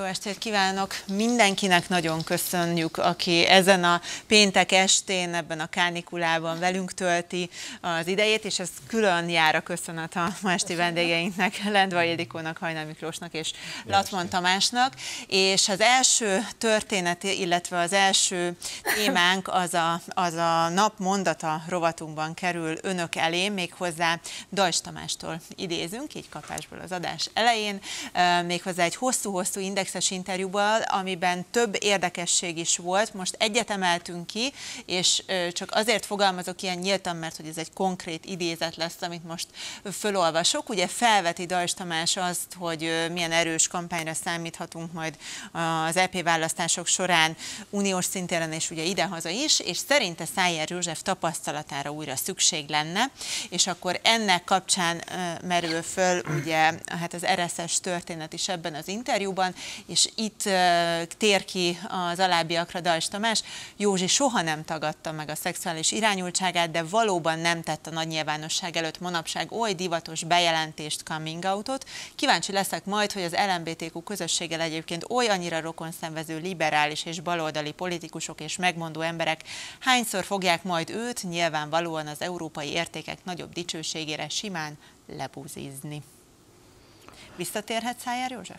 Jó estét kívánok! Mindenkinek nagyon köszönjük, aki ezen a péntek estén, ebben a kánikulában velünk tölti az idejét, és ez külön jár a köszönet a ma esti vendégeinknek, Lendvai Ildikónak, Hajnal Miklósnak és Latman Tamásnak. És az első történet, illetve az első témánk az a nap mondata rovatunkban kerül önök elé, méghozzá Deutsch Tamástól idézünk, így kapásból az adás elején, méghozzá egy hosszú-hosszú indexes interjúval, amiben több érdekesség is volt. Most egyet emeltünk ki, és csak azért fogalmazok ilyen nyíltan, mert hogy ez egy konkrét idézet lesz, amit most fölolvasok. Ugye felveti Deutsch Tamás azt, hogy milyen erős kampányra számíthatunk majd az EP választások során uniós szintéren és ugye idehaza is, és szerinte Szájer József tapasztalatára újra szükség lenne, és akkor ennek kapcsán merül föl ugye hát az RSS történet is ebben az interjúban, és itt tér ki az alábbiakra Deutsch Tamás. Józsi soha nem tagadta meg a szexuális irányultságát, de valóban nem tett a nagy nyilvánosság előtt manapság oly divatos bejelentést, coming outot. Kíváncsi leszek majd, hogy az LMBTQ közösséggel egyébként oly annyira rokonszenvező liberális és baloldali politikusok és megmondó emberek hányszor fogják majd őt nyilvánvalóan az európai értékek nagyobb dicsőségére simán lebúzizni. Visszatérhet Szájer József?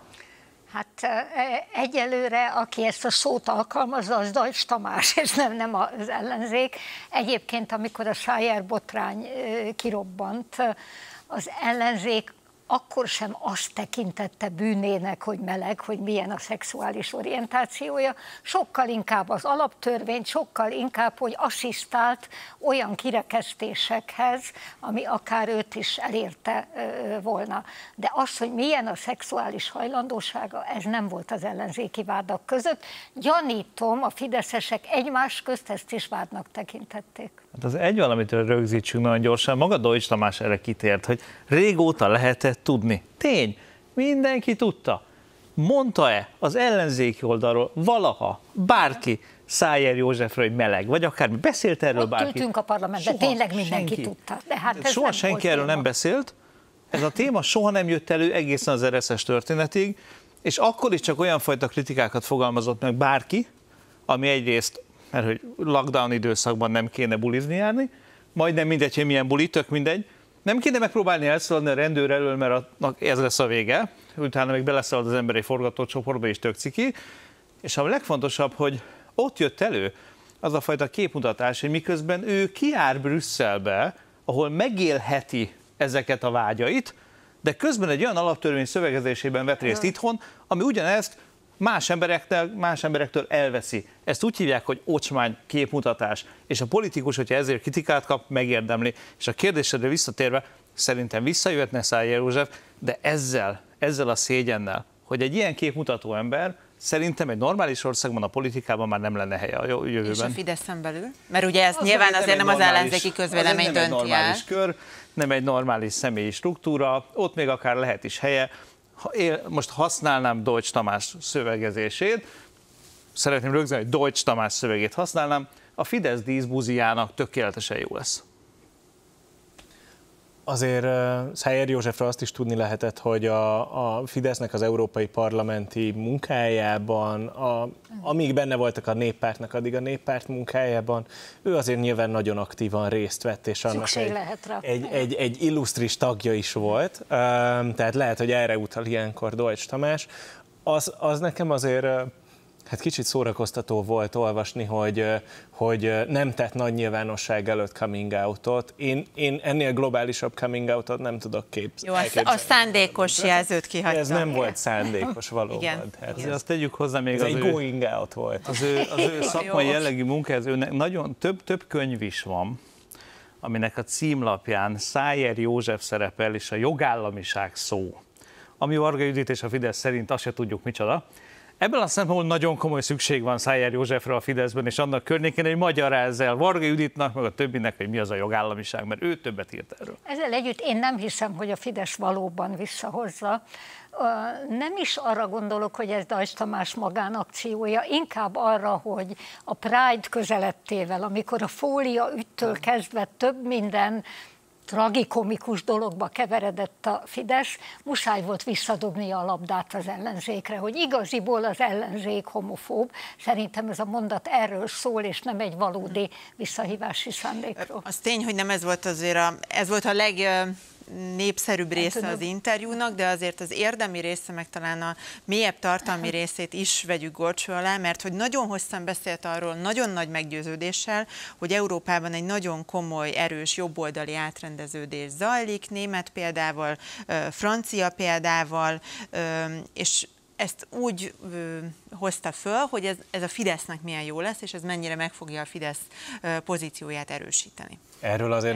Hát egyelőre, aki ezt a szót alkalmazza, az Deutsch Tamás, és nem az ellenzék. Egyébként, amikor a Szájer botrány kirobbant, az ellenzék akkor sem azt tekintette bűnének, hogy meleg, hogy milyen a szexuális orientációja, sokkal inkább az alaptörvényt, sokkal inkább, hogy asszisztált olyan kirekesztésekhez, ami akár őt is elérte volna. De az, hogy milyen a szexuális hajlandósága, ez nem volt az ellenzéki vádak között. Gyanítom, a fideszesek egymás közt ezt is vádnak tekintették. Hát az egy valamit rögzítsünk nagyon gyorsan, maga Deutsch Tamás erre kitért, hogy régóta lehetett tudni. Tény, mindenki tudta. Mondta-e az ellenzéki oldalról valaha bárki Szájer Józsefről, hogy meleg, vagy akármi? Beszélt erről bárki? Ott ültünk a parlamentben, tényleg mindenki tudta. De hát ez soha senki erről nem beszélt. Ez a téma soha nem jött elő egészen az RSS történetig, és akkor is csak olyan fajta kritikákat fogalmazott meg bárki, ami egyrészt, mert hogy lockdown időszakban nem kéne bulizni járni, majdnem mindegy, hogy milyen buli, tök mindegy. Nem kéne megpróbálni elszaladni a rendőr elől, mert ez lesz a vége, utána még beleszalad az ember egy forgatócsoportba és tök ciki. És a legfontosabb, hogy ott jött elő az a fajta képmutatás, hogy miközben ő kijár Brüsszelbe, ahol megélheti ezeket a vágyait, de közben egy olyan alaptörvény szövegezésében vett részt itthon, ami ugyanezt más emberektől elveszi. Ezt úgy hívják, hogy ocsmány képmutatás. És a politikus, hogyha ezért kritikát kap, megérdemli. És a kérdésedre visszatérve, szerintem visszajöhetne Szájer József, de ezzel a szégyennel, hogy egy ilyen képmutató ember szerintem egy normális országban, a politikában már nem lenne helye a jövőben. És a Fideszen belül? Mert ugye ez nyilván azért nem az ellenzéki közvélemény dönti el. Kör, nem egy normális személyi struktúra, ott még akár lehet is helye. Most használnám Deutsch Tamás szövegezését, szeretném rögzíteni, hogy Deutsch Tamás szövegét használnám, a Fidesz díszbuzijának tökéletesen jó lesz. Azért Szájer Józsefről azt is tudni lehetett, hogy a Fidesznek az európai parlamenti munkájában, amíg benne voltak a néppártnak, addig a néppárt munkájában, ő azért nyilván nagyon aktívan részt vett, és annak egy illusztris tagja is volt, tehát lehet, hogy erre utal ilyenkor Deutsch Tamás. Az nekem azért hát kicsit szórakoztató volt olvasni, hogy nem tett nagy nyilvánosság előtt coming out-ot. Én ennél globálisabb coming out-ot nem tudok képzelni. Jó, a szándékos jelzőt kihagyta. Ez nem volt szándékos valóban. Igen. Igen. Azt tegyük hozzá még ez egy going out volt. Az ő szakmai jellegű munkájának nagyon több könyv is van, aminek a címlapján Szájer József szerepel, és a jogállamiság szó, ami Varga Judit és a Fidesz szerint azt se tudjuk micsoda. Ebből a szempontból nagyon komoly szükség van Szájer Józsefre a Fideszben, és annak környékén, hogy magyarázz el Varga Juditnak, meg a többinek, hogy mi az a jogállamiság, mert ő többet írt erről. Ezzel együtt én nem hiszem, hogy a Fidesz valóban visszahozza. Nem is arra gondolok, hogy ez Deutsch Tamás magánakciója, inkább arra, hogy a Pride közelettével, amikor a fólia ügytől kezdve több minden tragikomikus dologba keveredett a Fidesz, muszáj volt visszadobni a labdát az ellenzékre, hogy igaziból az ellenzék homofób. Szerintem ez a mondat erről szól, és nem egy valódi visszahívási szándékról. Az tény, hogy nem ez volt ez volt a legnépszerűbb része az interjúnak, de azért az érdemi része, meg talán a mélyebb tartalmi részét is vegyük górcső alá, mert hogy nagyon hosszan beszélt arról, nagyon nagy meggyőződéssel, hogy Európában egy nagyon komoly, erős jobboldali átrendeződés zajlik, német példával, francia példával, és ezt úgy hozta föl, hogy ez a Fidesznek milyen jó lesz, és ez mennyire meg fogja a Fidesz pozícióját erősíteni. Erről azért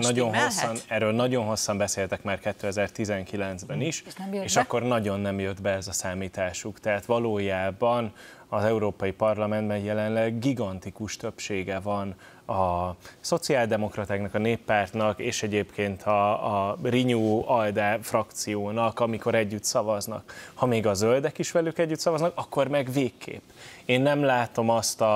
nagyon hosszan beszéltek már 2019-ben is, és akkor nagyon nem jött be ez a számításuk. Tehát valójában az Európai Parlamentben jelenleg gigantikus többsége van a szociáldemokratáknak, a Néppártnak, és egyébként a Renew-ALDE frakciónak, amikor együtt szavaznak. Ha még a zöldek is velük együtt szavaznak, akkor meg végképp. Én nem látom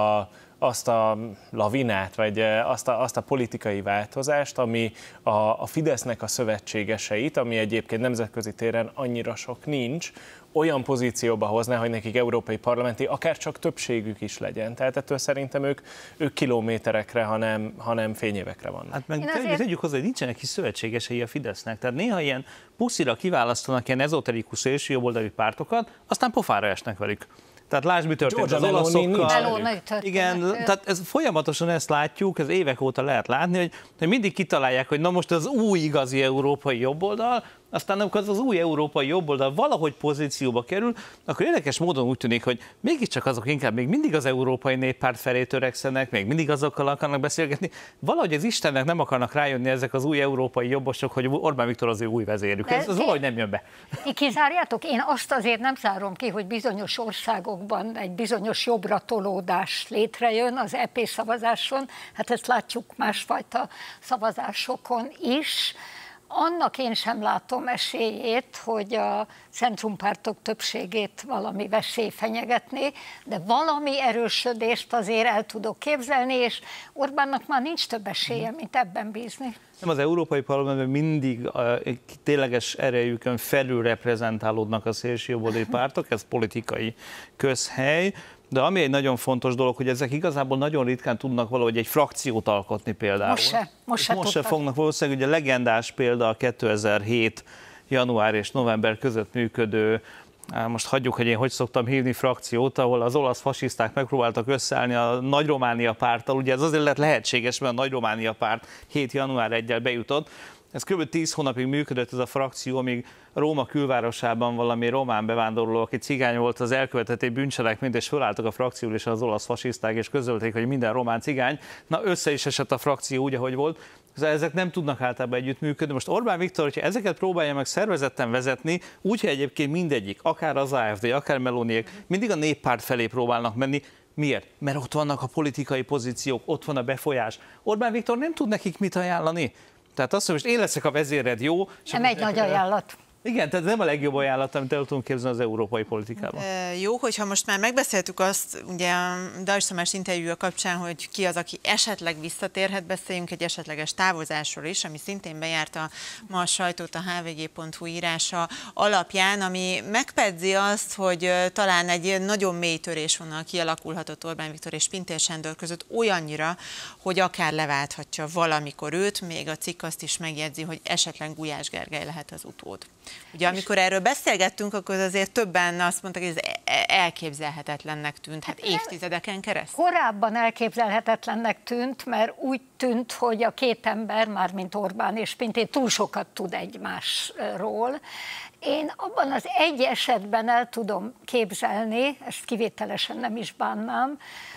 azt a lavinát, vagy azt a politikai változást, ami a Fidesznek a szövetségeseit, ami egyébként nemzetközi téren annyira sok nincs, olyan pozícióba hozná, hogy nekik európai parlamenti, akár csak többségük is legyen. Tehát ettől szerintem ők kilométerekre, hanem fényévekre vannak. Hát meg tegyük hozzá, hogy nincsenek is szövetségesei a Fidesznek. Tehát néha ilyen puszira kiválasztanak ilyen ezoterikus és jobboldali pártokat, aztán pofára esnek velük. Tehát lásd, mi történt az olaszokkal. Igen, tehát ez folyamatosan ezt látjuk, ez évek óta lehet látni, hogy mindig kitalálják, hogy na most az új igazi európai jobboldal, aztán amikor az új európai jobboldal valahogy pozícióba kerül, akkor érdekes módon úgy tűnik, hogy mégiscsak azok inkább még mindig az Európai Néppárt felé törekszenek, még mindig azokkal akarnak beszélgetni. Valahogy az Istennek nem akarnak rájönni ezek az új európai jobbosok, hogy Orbán Viktor az ő új vezérük. Ez valahogy nem jön be. Ti kizárjátok? Én azt azért nem zárom ki, hogy bizonyos országokban egy bizonyos jobbra tolódás létrejön az EP szavazáson. Hát ezt látjuk másfajta szavazásokon is. Annak én sem látom esélyét, hogy a centrumpártok többségét valami veszély fenyegetné, de valami erősödést azért el tudok képzelni, és Orbánnak már nincs több esélye, mint ebben bízni. Nem, az Európai Parlamentben mindig tényleges erejükön felül reprezentálódnak a szélsőjobboldali pártok, ez politikai közhely. De ami egy nagyon fontos dolog, hogy ezek igazából nagyon ritkán tudnak valahogy egy frakciót alkotni például. Most se fognak valószínűleg, ugye legendás példa a 2007. január és november között működő, most hagyjuk, hogy én hogy szoktam hívni frakciót, ahol az olasz fasiszták megpróbáltak összeállni a Nagy Románia párttal. Ugye ez azért lett lehetséges, mert a Nagy Románia párt 7. január 1-jel bejutott. Ez kb. 10 hónapig működött ez a frakció, amíg Róma külvárosában valami román bevándorló, aki cigány volt, az elkövetett egy bűncselekményt, és fölálltak a frakcióról és az olasz fasiszták, és közölték, hogy minden román cigány. Na, össze is esett a frakció úgy, ahogy volt. Ezek nem tudnak általában együttműködni. Most Orbán Viktor, hogyha ezeket próbálja meg szervezetten vezetni, úgyhogy egyébként mindegyik, akár az AfD, akár Meloniék, mindig a Néppárt felé próbálnak menni. Miért? Mert ott vannak a politikai pozíciók, ott van a befolyás. Orbán Viktor nem tud nekik mit ajánlani. Tehát azt mondja, hogy én leszek a vezéred, jó? Nem egy nagy ajánlat. Igen, tehát nem a legjobb ajánlat, amit el tudunk képzelni az európai politikában. Jó, hogyha most már megbeszéltük azt, ugye a Dajcs Tamás interjúja kapcsán, hogy ki az, aki esetleg visszatérhet, beszéljünk egy esetleges távozásról is, ami szintén bejárta ma a sajtót a hvg.hu írása alapján, ami megpedzi azt, hogy talán egy nagyon mély törésvonal kialakulhatott Orbán Viktor és Pintér Sándor között olyannyira, hogy akár leválthatja valamikor őt, még a cikk azt is megjegyzi, hogy esetleg Gulyás Gergely lehet az utód. Ugye amikor erről beszélgettünk, akkor azért többen azt mondták, hogy ez elképzelhetetlennek tűnt, hát évtizedeken keresztül. Korábban elképzelhetetlennek tűnt, mert úgy tűnt, hogy a két ember, mármint Orbán és Pintér túl sokat tud egymásról. Én abban az egy esetben el tudom képzelni, ezt kivételesen nem is bánnám,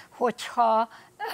hogyha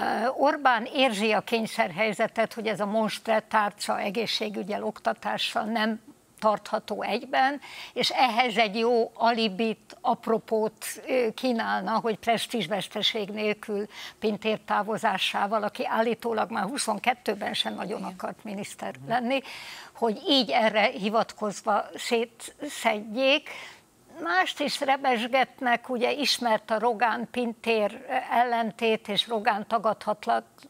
Orbán érzi a kényszerhelyzetet, hogy ez a monstre tárca egészségügyel, oktatással nem tartható egyben, és ehhez egy jó alibit, apropót kínálna, hogy presztízsveszteség nélkül Pintér távozásával, aki állítólag már 22-ben sem nagyon akart miniszter lenni, hogy így erre hivatkozva szétszedjék. Mást is rebesgetnek, ugye ismert a Rogán-Pintér ellentét, és Rogán tagadhatlan,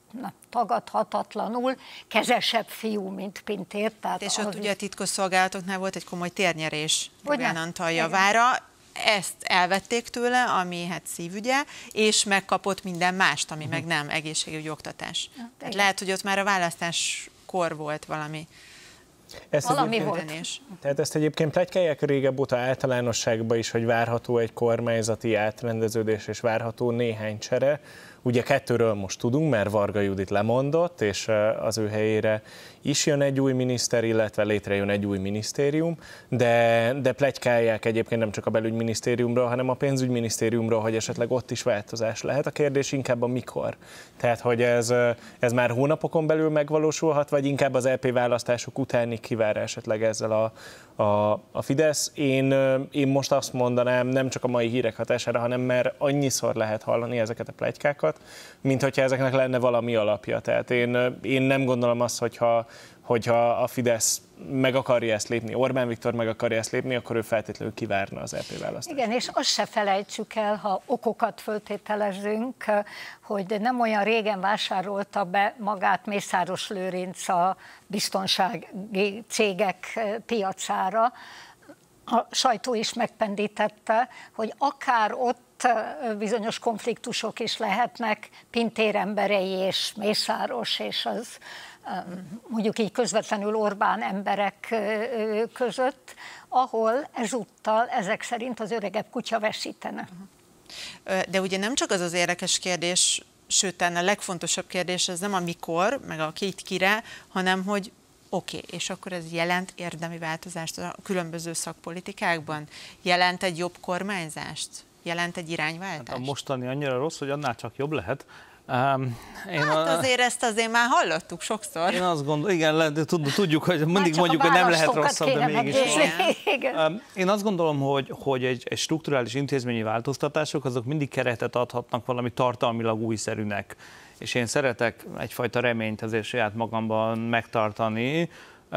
tagadhatatlanul kezesebb fiú, mint Pintér. Tehát és ott ugye a titkosszolgálatoknál volt egy komoly térnyerés Rogán Antal javára. Ezt elvették tőle, ami hát szívügye, és megkapott minden mást, ami meg nem, egészségügyi, oktatás. Tehát lehet, hogy ott már a választáskor volt valami. Valami volt. Tehát ezt egyébként pletykálják régebb óta általánosságban is, hogy várható egy kormányzati átrendeződés, és várható néhány csere. Ugye 2-ről most tudunk, mert Varga Judit lemondott, és az ő helyére is jön egy új miniszter, illetve létrejön egy új minisztérium, de pletykálják egyébként nem csak a belügyminisztériumról, hanem a pénzügyminisztériumról, hogy esetleg ott is változás lehet. A kérdés inkább a mikor. Tehát, hogy ez már hónapokon belül megvalósulhat, vagy inkább az EP választások utáni kivár esetleg ezzel a Fidesz. Én most azt mondanám, nem csak a mai hírek hatására, hanem mert annyiszor lehet hallani ezeket a pletykákat, mint hogyha ezeknek lenne valami alapja. Tehát én nem gondolom azt, hogyha a Fidesz meg akarja ezt lépni, Orbán Viktor meg akarja ezt lépni, akkor ő feltétlenül kivárna az EP választást. Igen, és azt se felejtsük el, ha okokat föltételezünk, hogy nem olyan régen vásárolta be magát Mészáros Lőrinc a biztonsági cégek piacára. A sajtó is megpendítette, hogy akár ott bizonyos konfliktusok is lehetnek Pintér emberei és Mészáros és az mondjuk így közvetlenül Orbán emberek között, ahol ezúttal ezek szerint az öregebb kutya veszítene. De ugye nem csak az az érdekes kérdés, sőt, a legfontosabb kérdés az nem a mikor, meg a kire, hanem hogy oké, és akkor ez jelent érdemi változást a különböző szakpolitikákban? Jelent egy jobb kormányzást? Jelent egy irányváltást? Hát a mostani annyira rossz, hogy annál csak jobb lehet. Azért ezt azért már hallottuk sokszor. Én azt gondolom, igen, tudjuk, hogy mindig mondjuk, hogy nem lehet rosszabb, de mégis. Én azt gondolom, hogy egy strukturális intézményi változtatások, azok mindig keretet adhatnak valami tartalmilag újszerűnek. És én szeretek egyfajta reményt azért saját magamban megtartani.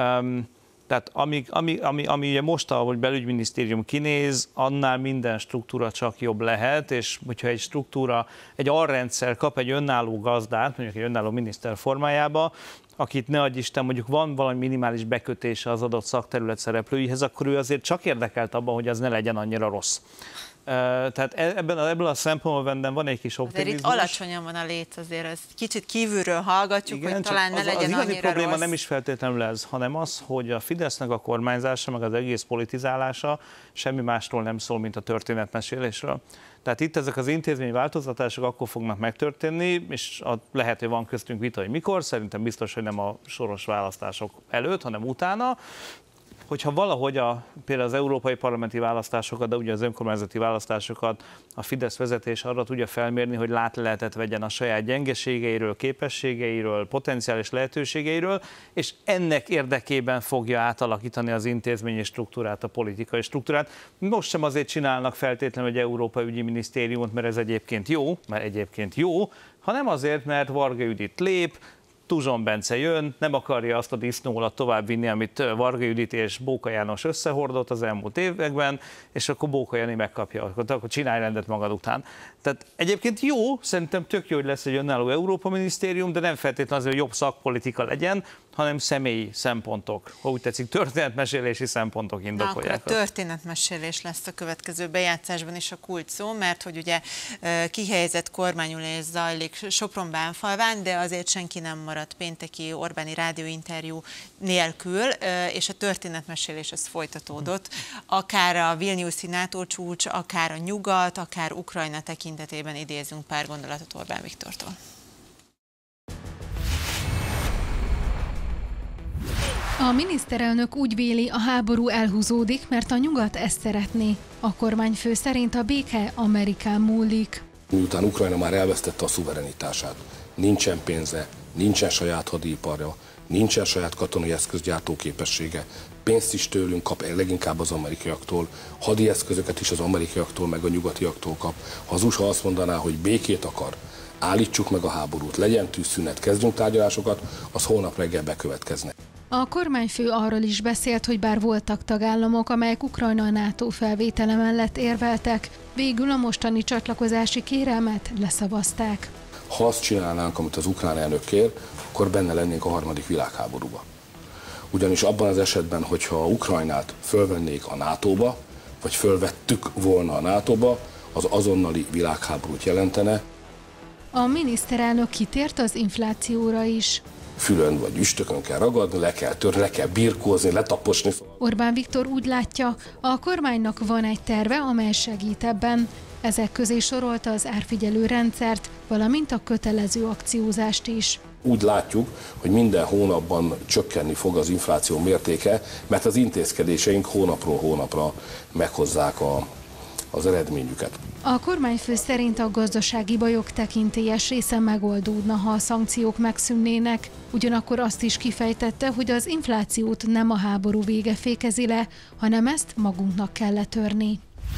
Tehát ami ugye most, ahogy belügyminisztérium kinéz, annál minden struktúra csak jobb lehet, és hogyha egy struktúra, egy alrendszer kap egy önálló gazdát, mondjuk egy önálló miniszter formájába, akit ne adj Isten, mondjuk van valami minimális bekötése az adott szakterület szereplőihez, akkor ő azért csak érdekelt abban, hogy az ne legyen annyira rossz. Tehát ebből a szempontból van egy kis optimizmus. Azért itt alacsonyan van a léc, azért ez kicsit kívülről hallgatjuk, igen, hogy talán ne legyen annyira rossz. Az igazi probléma nem is feltétlenül ez, hanem az, hogy a Fidesznek a kormányzása, meg az egész politizálása semmi másról nem szól, mint a történetmesélésről. Tehát itt ezek az intézményi változtatások akkor fognak megtörténni, és lehet, hogy van köztünk vita, hogy mikor, szerintem biztos, hogy nem a soros választások előtt, hanem utána. Hogyha valahogy például az európai parlamenti választásokat, de ugye az önkormányzati választásokat a Fidesz vezetés arra tudja felmérni, hogy látlehetet vegyen a saját gyengeségeiről, képességeiről, potenciális lehetőségeiről, és ennek érdekében fogja átalakítani az intézményi struktúrát, a politikai struktúrát. Most sem azért csinálnak feltétlenül egy Európai Ügyi Minisztériumot, mert ez egyébként jó, hanem azért, mert Varga Judit lép, Tuzson Bence jön, nem akarja azt a disznólat továbbvinni, amit Varga Judit és Bóka János összehordott az elmúlt években, és akkor Bóka Jani megkapja, akkor csinálj rendet magad után. Tehát egyébként jó, szerintem tök jó, hogy lesz egy önálló Európa Minisztérium, de nem feltétlenül azért, hogy jobb szakpolitika legyen, hanem személyi szempontok, ha úgy tetszik, történetmesélési szempontok indokolják. Akkor a történetmesélés lesz a következő bejátszásban is a kulcs szó, mert hogy ugye kihelyezett kormányülés zajlik Sopron-Bánfalván, de azért senki nem maradt pénteki Orbáni rádióinterjú nélkül, és a történetmesélés az folytatódott. Akár a Vilniuszi NATO csúcs, akár a nyugat, akár Ukrajna tekintetében idézünk pár gondolatot Orbán Viktortól. A miniszterelnök úgy véli, a háború elhúzódik, mert a nyugat ezt szeretné. A kormányfő szerint a béke Amerikán múlik. Miután Ukrajna már elvesztette a szuverenitását, nincsen pénze, nincsen saját hadiiparja, nincsen saját katonai eszközgyártó képessége, pénzt is tőlünk kap, leginkább az amerikaiaktól, hadi eszközöket is az amerikaiaktól, meg a nyugatiaktól kap. Ha az USA azt mondaná, hogy békét akar, állítsuk meg a háborút, legyen tűzszünet, kezdjünk tárgyalásokat, az holnap reggel bekövetkezne. A kormányfő arról is beszélt, hogy bár voltak tagállamok, amelyek Ukrajna NATO felvétele mellett érveltek, végül a mostani csatlakozási kérelmet leszavazták. Ha azt csinálnánk, amit az ukrán elnök kér, akkor benne lennénk a harmadik világháborúba. Ugyanis abban az esetben, hogyha Ukrajnát fölvennék a NATO-ba, vagy fölvettük volna a NATO-ba, az azonnali világháborút jelentene. A miniszterelnök kitért az inflációra is. Fülön vagy üstökön kell ragadni, le kell törni, le kell birkózni, letaposni. Orbán Viktor úgy látja, a kormánynak van egy terve, amely segít ebben. Ezek közé sorolta az árfigyelő rendszert, valamint a kötelező akciózást is. Úgy látjuk, hogy minden hónapban csökkenni fog az infláció mértéke, mert az intézkedéseink hónapról hónapra meghozzák az eredményüket. A kormányfő szerint a gazdasági bajok tekintélyes része megoldódna, ha a szankciók megszűnnének. Ugyanakkor azt is kifejtette, hogy az inflációt nem a háború vége fékezi le, hanem ezt magunknak kell letörni.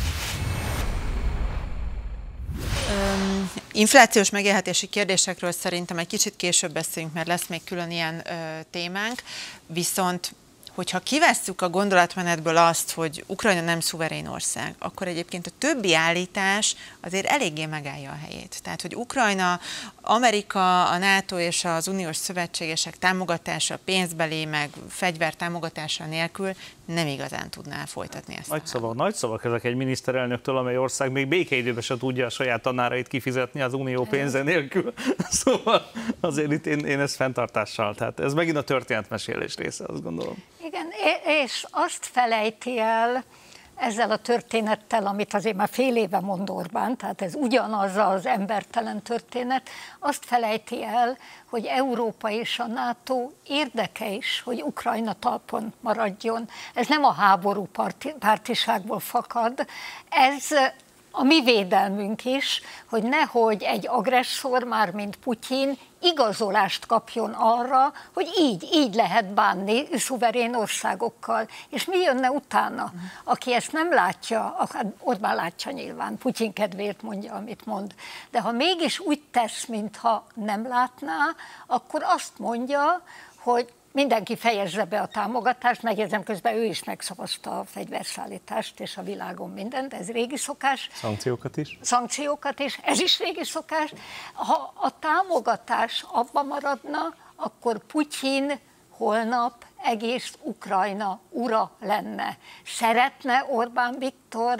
Inflációs megélhetési kérdésekről szerintem egy kicsit később beszélünk, mert lesz még külön ilyen témánk, viszont hogyha kivesszük a gondolatmenetből azt, hogy Ukrajna nem szuverén ország, akkor egyébként a többi állítás azért eléggé megállja a helyét. Tehát, hogy Ukrajna, Amerika, a NATO és az uniós szövetségesek támogatása, pénzbeli, meg fegyver támogatása nélkül nem igazán tudná folytatni ezt. Nagy szavak ezek egy miniszterelnöktől, amely ország még békeidőben se tudja a saját tanárait kifizetni az unió pénze nélkül. Szóval azért itt én ezt fenntartással, tehát ez megint a történetmesélés része, azt gondolom. Igen, és azt felejti el ezzel a történettel, amit azért már fél éve mond Orbán, tehát ez ugyanaz az embertelen történet, azt felejti el, hogy Európa és a NATO érdeke is, hogy Ukrajna talpon maradjon. Ez nem a háború pártiságból fakad, ez a mi védelmünk is, hogy nehogy egy agresszor, már mint Putyin, igazolást kapjon arra, hogy így lehet bánni szuverén országokkal. És mi jönne utána? Aki ezt nem látja, Orbán látja nyilván, Putyin kedvéért mondja, amit mond. De ha mégis úgy tesz, mintha nem látná, akkor azt mondja, hogy mindenki fejezze be a támogatást, megjegyzem, közben ő is megszavazta a fegyverszállítást és a világon mindent, ez régi szokás. Szankciókat is, ez is régi szokás. Ha a támogatás abba maradna, akkor Putyin holnap egész Ukrajna ura lenne. Szeretne Orbán Viktor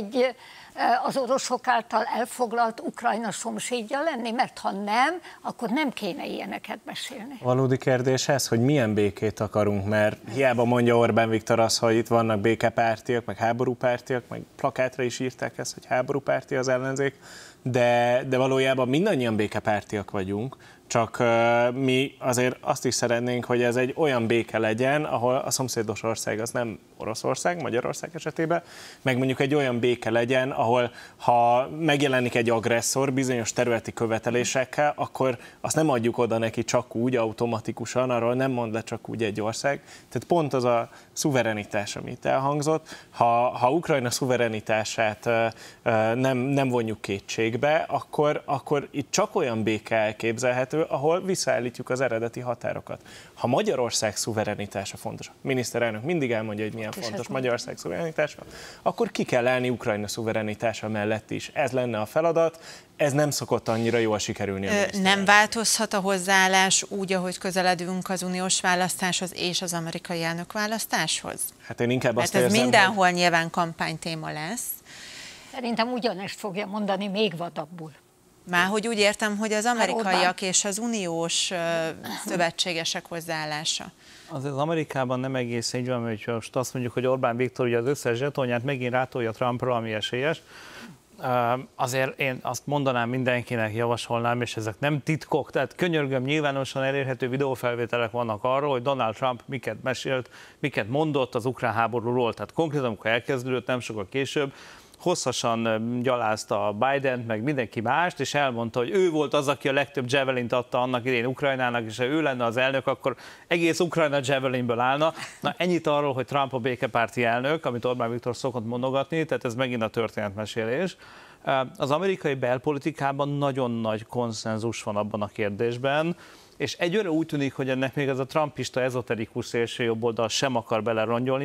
az oroszok által elfoglalt Ukrajna szomszédja lenni? Mert ha nem, akkor nem kéne ilyeneket mesélni. Valódi kérdés ez, hogy milyen békét akarunk, mert hiába mondja Orbán Viktor azt, hogy itt vannak békepártiak, meg háborúpártiak, meg plakátra is írták ezt, hogy háborúpárti az ellenzék, de valójában mindannyian békepártiak vagyunk, csak mi azért azt is szeretnénk, hogy ez egy olyan béke legyen, ahol a szomszédos ország az nem Oroszország, Magyarország esetében, meg mondjuk egy olyan béke legyen, ahol ha megjelenik egy agresszor bizonyos területi követelésekkel, akkor azt nem adjuk oda neki csak úgy, automatikusan, arról nem mond le csak úgy egy ország. Tehát pont az a szuverenitás, amit elhangzott, ha Ukrajna szuverenitását nem vonjuk kétségbe, akkor itt csak olyan béke elképzelhető, ahol visszaállítjuk az eredeti határokat. Ha Magyarország szuverenitása fontos, a miniszterelnök mindig elmondja, hogy milyen fontos Magyarország szuverenitása, akkor ki kell állni Ukrajna szuverenitása mellett is. Ez lenne a feladat, ez nem szokott annyira jól sikerülni. Nem változhat a hozzáállás úgy, ahogy közeledünk az uniós választáshoz és az amerikai elnökválasztáshoz? Hát én inkább azt érzem, ez mindenhol nyilván kampánytéma lesz. Szerintem ugyanezt fogja mondani, még vadabbul. Már hogy úgy értem, hogy az amerikaiak és az uniós szövetségesek hozzáállása. Azért az Amerikában nem egész így van, hogy most azt mondjuk, hogy Orbán Viktor ugye az összes zsetonját megint rátolja Trumpra, ami esélyes. Azért én azt mondanám mindenkinek, javasolnám, és ezek nem titkok, tehát könyörgöm, nyilvánosan elérhető videófelvételek vannak arról, hogy Donald Trump miket mesélt, miket mondott az ukrán háborúról, tehát konkrétan, amikor elkezdődött, nem sokkal később, hosszasan gyalázta Bident, meg mindenki mást, és elmondta, hogy ő volt az, aki a legtöbb javelint adta annak idején Ukrajnának, és ha ő lenne az elnök, akkor egész Ukrajna javelinből állna. Na, ennyit arról, hogy Trump a békepárti elnök, amit Orbán Viktor szokott mondogatni, tehát ez megint a történetmesélés. Az amerikai belpolitikában nagyon nagy konszenzus van abban a kérdésben, és egyőre úgy tűnik, hogy ennek még ez a trumpista ezoterikus szélső jobboldal sem akar belerongyolni, mert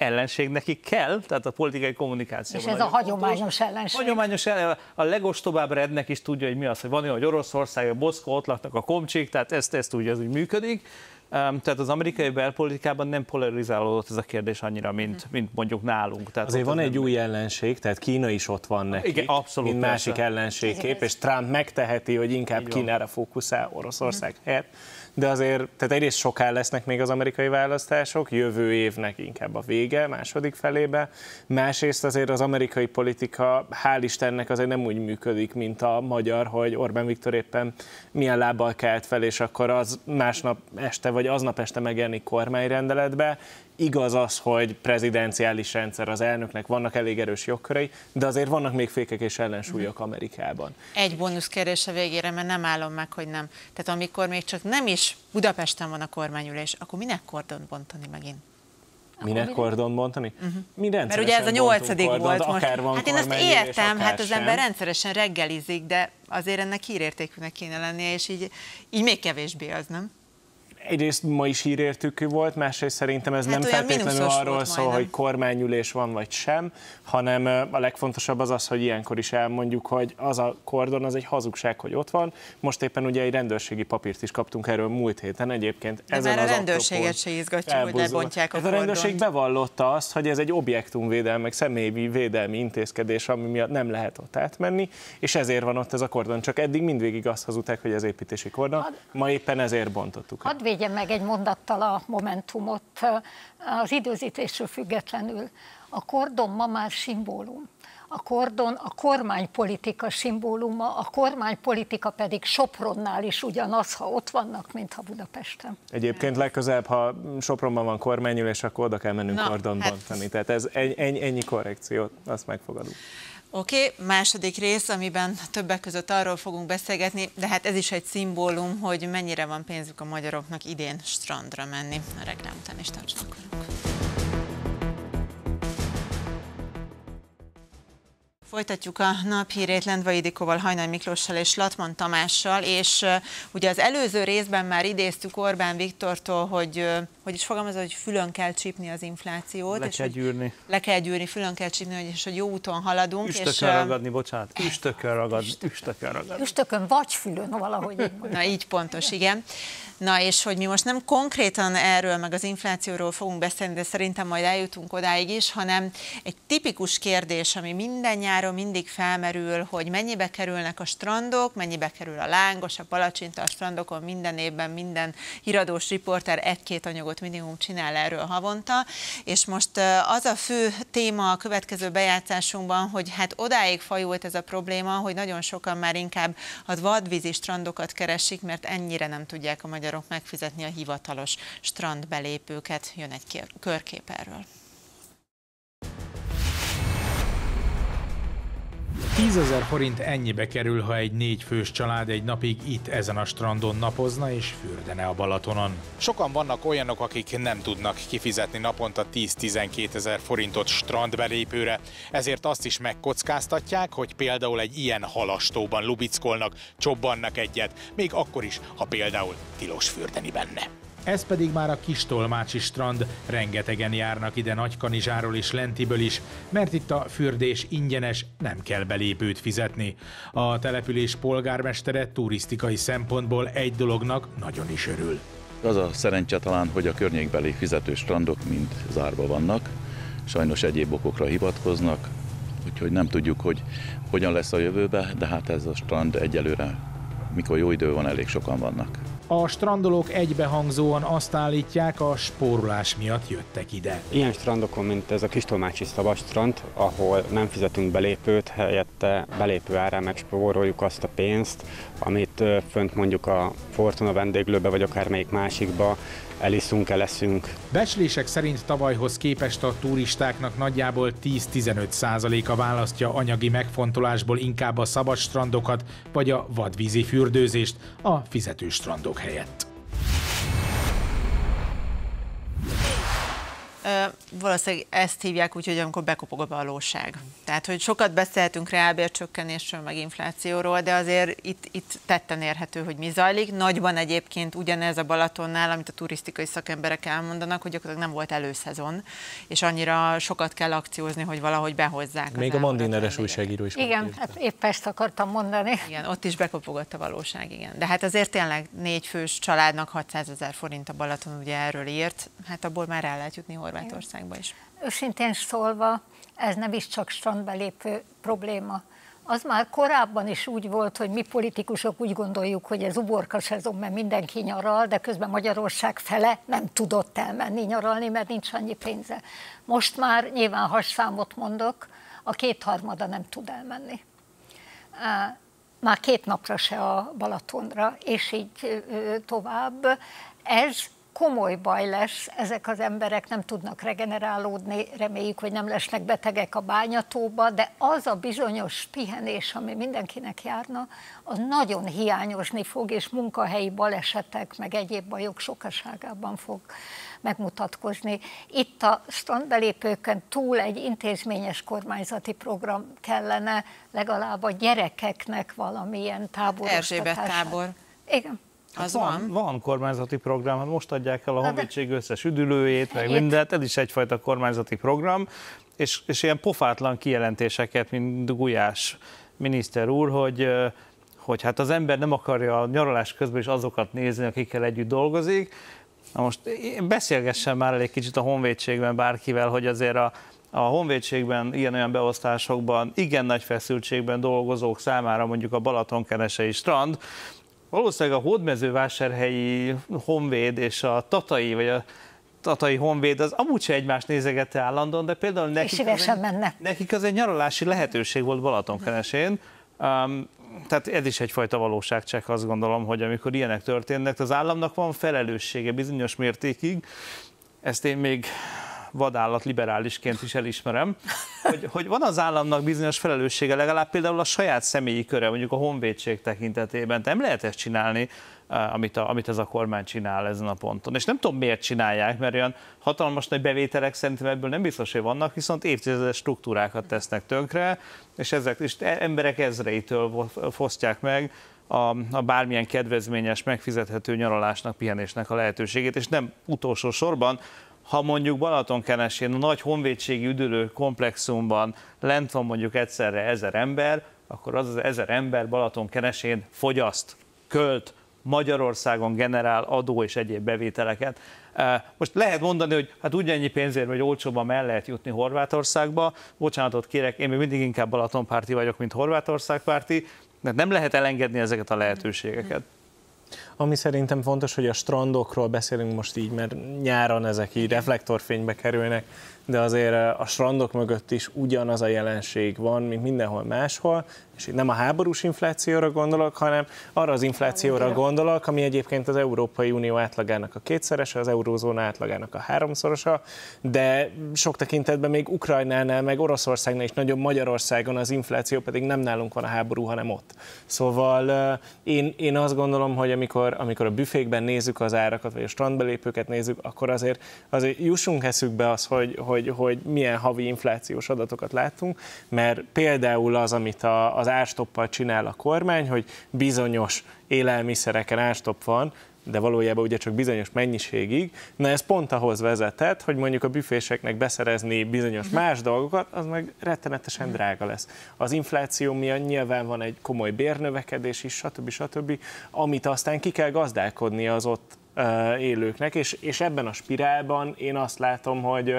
ellenség nekik kell, tehát a politikai kommunikációban. És ez a hagyományos ellenség. Hagyományos a legostobább rednek is tudja, hogy mi az, hogy van olyan, hogy Oroszország, a Moszkva, ott laknak a komcsik, tehát ezt tudja, ez úgy működik. Tehát az amerikai belpolitikában nem polarizálódott ez a kérdés annyira, mint mondjuk nálunk. Tehát azért van egy új ellenség, tehát Kína is ott van neki, igen, abszolút, mint másik ellenségkép, és Trump megteheti, hogy inkább Kínára fókuszál Oroszország helyett. De azért, tehát egyrészt soká lesznek még az amerikai választások, jövő évnek inkább a vége, második felébe. Másrészt azért az amerikai politika, hál' Istennek azért nem úgy működik, mint a magyar, hogy Orbán Viktor éppen milyen lábbal kelt fel, és akkor az másnap este, vagy aznap este megjelenik kormányrendeletbe. Igaz az, hogy prezidenciális rendszer az elnöknek, vannak elég erős jogkörei, de azért vannak még fékek és ellensúlyok Amerikában. Egy bónuszkérdés a végére, mert nem állom meg, hogy nem. Tehát amikor még csak nem is Budapesten van a kormányülés, akkor minek kordont bontani megint? Minek kordont bontani? Mert ugye ez a 8. volt most. Hát én ezt értem, hát az ember rendszeresen reggelizik, de azért ennek hírértékűnek kéne lennie, és így még kevésbé az, nem? Egyrészt ma is hírértékű volt, másrészt szerintem ez nem feltétlenül arról szól, hogy kormányülés van vagy sem, hanem a legfontosabb az, hogy ilyenkor is elmondjuk, hogy az a kordon az egy hazugság, hogy ott van. Most éppen ugye egy rendőrségi papírt is kaptunk erről múlt héten egyébként. De ezen már a rendőrséget se izgatja, hogy lebontják a kordont. A rendőrség bevallotta azt, hogy ez egy objektumvédelmi, meg személyi védelmi intézkedés, ami miatt nem lehet ott átmenni, és ezért van ott ez a kordon. Csak eddig mindvégig azt hazudták, hogy ez építési kordon, ma éppen ezért bontottuk. Védjem meg egy mondattal a Momentumot, az időzítésről függetlenül. A kordon ma már szimbólum. A kordon a kormánypolitika szimbóluma, a kormánypolitika pedig Sopronnál is ugyanaz, ha ott vannak, mint ha Budapesten. Egyébként legközelebb, ha Sopronban van kormányülés, akkor oda kell mennünk kordont bontani. Tehát ez ennyi korrekciót, azt megfogadunk. Oké, második rész, amiben többek között arról fogunk beszélgetni, de hát ez is egy szimbólum, hogy mennyire van pénzük a magyaroknak idén strandra menni. A reklám után is tartsanak velünk. Folytatjuk a naphírét Lendvai Ildikóval, Hajnal Miklóssal és Latman Tamással, és ugye az előző részben már idéztük Orbán Viktortól, hogy is fogalmazza, hogy fülön kell csípni az inflációt. Le kell gyűrni. Le kell gyűrni, fülön kell csípni, és hogy jó úton haladunk. Üstökön ragadni, bocsánat. Üstökön ragadni. Üstökön vagy fülön, valahogy. Na így pontos, igen. Na és hogy mi most nem konkrétan erről, meg az inflációról fogunk beszélni, de szerintem majd eljutunk odáig is, hanem egy tipikus kérdés, ami minden nyáron mindig felmerül, hogy mennyibe kerülnek a strandok, mennyibe kerül a lángos, a palacsinta a strandokon, minden évben minden híradós riporter 1-2 anyagot minimum csinál erről havonta, és most az a fő téma a következő bejátszásunkban, hogy hát odáig fajult ez a probléma, hogy nagyon sokan már inkább a vadvízi strandokat keresik, mert ennyire nem tudják a magyarok megfizetni a hivatalos strandbelépőket. Jön egy körkép erről. 10 000 forint ennyibe kerül, ha egy 4 fős család egy napig itt ezen a strandon napozna és fürdene a Balatonon. Sokan vannak olyanok, akik nem tudnak kifizetni naponta 10-12 000 forintot strandbelépőre, ezért azt is megkockáztatják, hogy például egy ilyen halastóban lubickolnak, csobbannak egyet, még akkor is, ha például tilos fürdeni benne. Ez pedig már a Kistolmácsi strand, rengetegen járnak ide Nagykanizsáról és Lentiből is, mert itt a fürdés ingyenes, nem kell belépőt fizetni. A település polgármestere turisztikai szempontból egy dolognak nagyon is örül. Az a szerencse talán, hogy a környékbeli fizetős strandok mind zárva vannak, sajnos egyéb okokra hivatkoznak, úgyhogy nem tudjuk, hogy hogyan lesz a jövőbe, de hát ez a strand egyelőre, mikor jó idő van, elég sokan vannak. A strandolók egybehangzóan azt állítják, a spórolás miatt jöttek ide. Ilyen strandokon, mint ez a Kistolmácsi szabadstrand, ahol nem fizetünk belépőt, helyette belépő árán megspóroljuk azt a pénzt, amit fönt mondjuk a Fortuna vendéglőbe, vagy akár melyik másikba eliszunk, eleszünk. Becslések szerint tavalyhoz képest a turistáknak nagyjából 10-15%-a választja anyagi megfontolásból inkább a szabad strandokat vagy a vadvízi fürdőzést a fizetős strandok helyett. Valószínűleg ezt hívják úgy, hogy amikor bekopog a valóság. Tehát, hogy sokat beszéltünk reálbércsökkenésről, meg inflációról, de azért itt tetten érhető, hogy mi zajlik. Nagyban egyébként ugyanez a Balatonnál, amit a turisztikai szakemberek elmondanak, hogy gyakorlatilag nem volt előszezon, és annyira sokat kell akciózni, hogy valahogy behozzák. Még a Mandineres újságíró is. Igen, hát épp ezt akartam mondani. Igen, ott is bekopogott a valóság, igen. De hát azért tényleg 4 fős családnak 600 000 forint a Balaton, ugye erről írt, hát abból már el lehet jutni Horvátországba is. Őszintén szólva, ez nem is csak strandbelépő probléma. Az már korábban is úgy volt, hogy mi politikusok úgy gondoljuk, hogy ez uborka szezon, mert mindenki nyaral, de közben Magyarország fele nem tudott elmenni nyaralni, mert nincs annyi pénze. Most már nyilván hasszámot mondok, a 2/3 nem tud elmenni. Már 2 napra se a Balatonra, és így tovább. Ez komoly baj lesz, ezek az emberek nem tudnak regenerálódni, reméljük, hogy nem lesznek betegek a bányatóba, de az a bizonyos pihenés, ami mindenkinek járna, az nagyon hiányozni fog, és munkahelyi balesetek, meg egyéb bajok sokaságában fog megmutatkozni. Itt a strandbelépőkön túl egy intézményes kormányzati program kellene, legalább a gyerekeknek valamilyen táboroztatását. Erzsébet tábor. Igen. Az van kormányzati program, hát most adják el a honvédség összes üdülőjét, meg mindent, ez is egyfajta kormányzati program, és ilyen pofátlan kijelentéseket, mint Gulyás miniszter úr, hogy hát az ember nem akarja a nyaralás közben is azokat nézni, akikkel együtt dolgozik. Na most beszélgessen már egy kicsit a honvédségben bárkivel, hogy azért a honvédségben, ilyen-olyan beosztásokban, igen nagy feszültségben dolgozók számára mondjuk a Balatonkenesei strand, valószínűleg a hódmezővásárhelyi honvéd és a tatai, vagy a tatai honvéd az amúgy se egymást nézegette állandóan, de például nekik az egy nyaralási lehetőség volt Balatonkenesén. Tehát ez is egyfajta valóságcsekk, azt gondolom, hogy amikor ilyenek történnek, az államnak van felelőssége bizonyos mértékig, ezt én még vadállat liberálisként is elismerem, hogy van az államnak bizonyos felelőssége, legalább például a saját személyi köre, mondjuk a honvédség tekintetében. Nem lehet ezt csinálni, amit ez a kormány csinál ezen a ponton. És nem tudom, miért csinálják, mert olyan hatalmas nagy bevételek szerintem ebből nem biztos, hogy vannak, viszont évtizedes struktúrákat tesznek tönkre, és ezek is emberek ezreitől fosztják meg a bármilyen kedvezményes, megfizethető nyaralásnak, pihenésnek a lehetőségét, és nem utolsó sorban, ha mondjuk Balatonkenesén a nagy honvédségi üdülő komplexumban lent van mondjuk egyszerre 1000 ember, akkor az 1000 ember Balatonkenesén fogyaszt, költ, Magyarországon generál adó és egyéb bevételeket. Most lehet mondani, hogy hát ugyannyi pénzért, vagy olcsóbban el lehet jutni Horvátországba. Bocsánatot kérek, én még mindig inkább Balatonpárti vagyok, mint Horvátországpárti, de nem lehet elengedni ezeket a lehetőségeket. Ami szerintem fontos, hogy a strandokról beszélünk most így, mert nyáron ezek így reflektorfénybe kerülnek, de azért a strandok mögött is ugyanaz a jelenség van, mint mindenhol máshol, és itt nem a háborús inflációra gondolok, hanem arra az inflációra gondolok, ami egyébként az Európai Unió átlagának a 2-szerese, az eurózóna átlagának a 3-szorosa, de sok tekintetben még Ukrajnánál, meg Oroszországnál is nagyobb, Magyarországon az infláció pedig nem nálunk van a háború, hanem ott. Szóval én azt gondolom, hogy amikor a büfékben nézzük az árakat, vagy a strandbelépőket nézzük, akkor azért jussunk eszükbe az, hogy milyen havi inflációs adatokat látunk, mert például az, amit az árstoppal csinál a kormány, hogy bizonyos élelmiszereken árstopp van, de valójában ugye csak bizonyos mennyiségig, na ez pont ahhoz vezetett, hogy mondjuk a büféseknek beszerezni bizonyos más dolgokat, az meg rettenetesen drága lesz. Az infláció miatt nyilván van egy komoly bérnövekedés is, stb., amit aztán ki kell gazdálkodni az ott élőknek, és ebben a spirálban én azt látom, hogy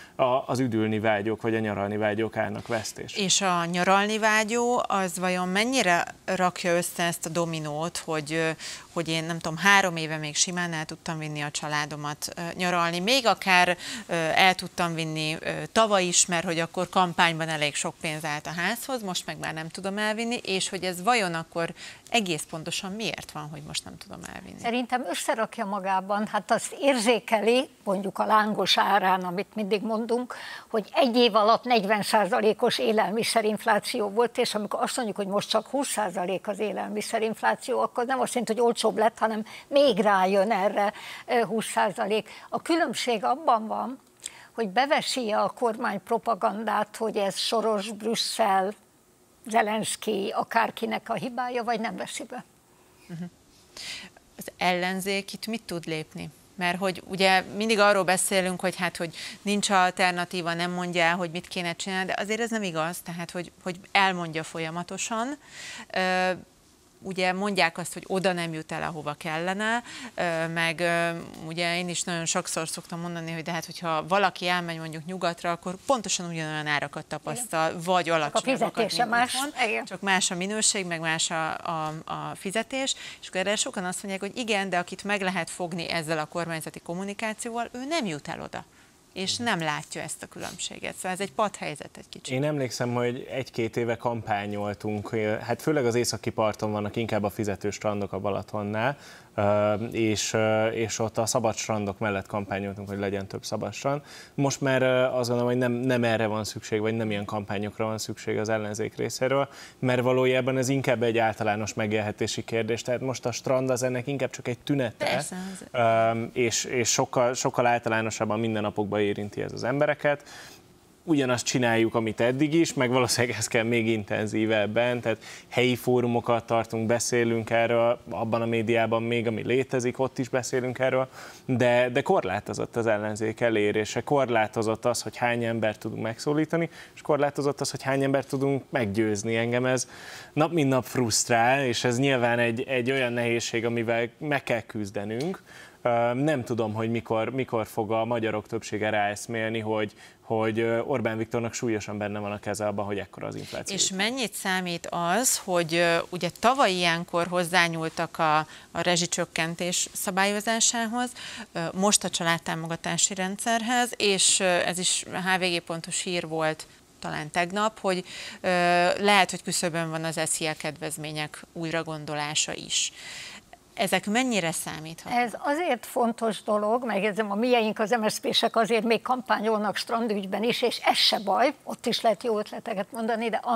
az üdülni vágyók, vagy a nyaralni vágyók állnak vesztés. És a nyaralni vágyó, az vajon mennyire rakja össze ezt a dominót, hogy én nem tudom, 3 éve még simán el tudtam vinni a családomat nyaralni, még akár el tudtam vinni tavaly is, mert hogy akkor kampányban elég sok pénz állt a házhoz, most meg már nem tudom elvinni, és hogy ez vajon akkor egész pontosan miért van, hogy most nem tudom elvinni? Szerintem összerakja magában, hát azt érzékeli, mondjuk a lángos árán, amit mindig mondunk, hogy egy év alatt 40%-os élelmiszerinfláció volt, és amikor azt mondjuk, hogy most csak 20% az élelmiszerinfláció, akkor nem azt jelenti, hogy olcsóbb lett, hanem még rájön erre 20%. A különbség abban van, hogy beveszi a kormány propagandát, hogy ez Soros, Brüsszel, Zelenszky, akárkinek a hibája, vagy nem veszi be. Az ellenzék itt mit tud lépni? Mert hogy ugye mindig arról beszélünk, hogy hát, hogy nincs alternatíva, nem mondja el, hogy mit kéne csinálni, de azért ez nem igaz, tehát hogy elmondja folyamatosan. Ugye mondják azt, hogy oda nem jut el, ahova kellene, meg ugye én is nagyon sokszor szoktam mondani, hogy de hát, hogyha valaki elmegy mondjuk nyugatra, akkor pontosan ugyanolyan árakat tapasztal, vagy alacsonyabbak, csak más a minőség, meg más a fizetés, és akkor erre sokan azt mondják, hogy igen, de akit meg lehet fogni ezzel a kormányzati kommunikációval, ő nem jut el oda, és nem látja ezt a különbséget. Szóval ez egy padhelyzet egy kicsit. Én emlékszem, hogy 1-2 éve kampányoltunk, hát főleg az északi parton vannak inkább a fizető strandok a Balatonnál, és ott a szabad strandok mellett kampányoltunk, hogy legyen több szabad strand. Most már azt gondolom, hogy nem erre van szükség, vagy nem ilyen kampányokra van szükség az ellenzék részéről, mert valójában ez inkább egy általános megélhetési kérdés. Tehát most a strand az ennek inkább csak egy tünete, és sokkal általánosabban mindennapokban érinti ez az embereket. Ugyanazt csináljuk, amit eddig is, meg valószínűleg ez kell még intenzívebben, tehát helyi fórumokat tartunk, beszélünk erről, abban a médiában még, ami létezik, ott is beszélünk erről, de korlátozott az ellenzék elérése, korlátozott az, hogy hány embert tudunk megszólítani, és korlátozott az, hogy hány embert tudunk meggyőzni. Engem ez nap mint nap frusztrál, és ez nyilván egy olyan nehézség, amivel meg kell küzdenünk. Nem tudom, hogy mikor fog a magyarok többsége ráeszmélni, hogy Orbán Viktornak súlyosan benne van a keze abban, hogy ekkora az infláció. És mennyit számít az, hogy ugye tavaly ilyenkor hozzányúltak a rezsicsökkentés szabályozásához, most a családtámogatási rendszerhez, és ez is HVG-pontos hír volt talán tegnap, hogy lehet, hogy küszöbön van az SZIA kedvezmények újragondolása is. Ezek mennyire számíthatnak? Ez azért fontos dolog, megjegyzem, a mieink, az MSZP-sek azért még kampányolnak strandügyben is, és ez se baj, ott is lehet jó ötleteket mondani, de